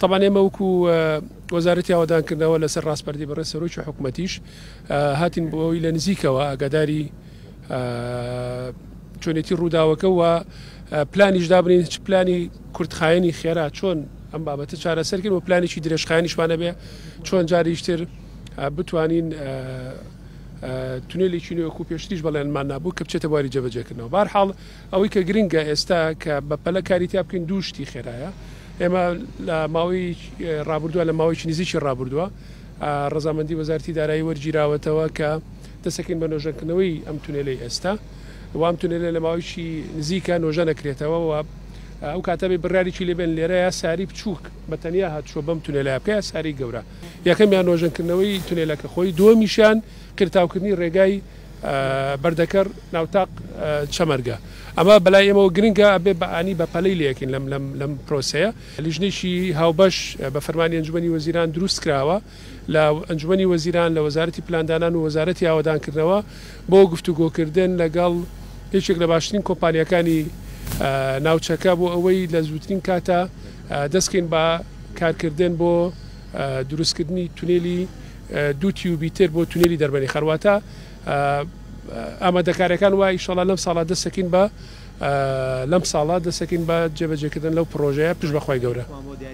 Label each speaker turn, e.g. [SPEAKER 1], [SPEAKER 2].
[SPEAKER 1] طبعا ئێمە وەکو وەزارەتی ئاوادانکردنەوە لەسەر ڕاستپەردەی بەڕێ سەرۆکی حکوومەتیش هاتین بۆ ئەوەی لە نزیکەوە ئاگاداری چۆنێتی ڕووداوەکە و پلانیش دابنین هیچ پلانی کورتخایەنی خێرا چۆن ئەم بابەتە چارەسەرکردن و پلانێکی درێژخایەنیشمانە بێ چۆن جاریشتر بتوانین تونێلێکی نوێکو پێشتریش بەڵێنمان نابوو کە بچێتە بواری جێبەجێکردنەوە. بەرحاڵ ئەوەی کە گرنگە ئێستا کە بە پەلە کاریتیا بکەین دوو شتی خێرایە. ئێمە لە ماوەی ڕابردووە لە ماوەیەکی نزیکی ڕابردووە ڕەزامەندی وەزارەتی دارایی وەرگیراوەتەوە کە دەسەکەین بە نۆژەکردنەوەی ئەم تونێلەی ئێستا وام تونێلە لە ماوەیەکی نزیکە نۆژە نەکرێتەوە و ئەو کاتەبێ بڕاریی لێبێن لێرەیە ساری بچووک بە تەنیا هاتووە بەم تونێلای بکە ساری گەورە یەکەمیان نۆژەنکردنەوەی تونێلەکە خۆی دووەمیشیان قرتاوکردنی ڕێگای بەردەکەر ناوتاق چەمەرگە. ئەمە بەلای ئێمەوە گرنگە ئەبێ بەعانی بە پەلەی لەکەین لەم پرۆسەیە. لیژنێکی هاوبەش بە فەرمانی ئەنجومەنی وەزیران دروست کراوە لە ئەنجومەنی وەزیران لە وەزارەتی پلاندانان و وەزارەتی ئاوادانکردنەوە بۆ گفتوگۆکردن لەگەڵ هیچێک لە باشترین کۆمپانیەکانی ناوچەکە بۆ ئەوەی لە زووترین کاتە دەستکەین بە کارکردن بۆ دروستکردنی تونێلی دوو تیوبیتر بۆ تونێلی دەربەنی خەرواتە ئامادەکاریەکان وای ئینشاڵڵا لەم ساڵا دەستەکەین بە جێبەجێکردن لەو پرۆژەیە پشت بەخوای گەورە.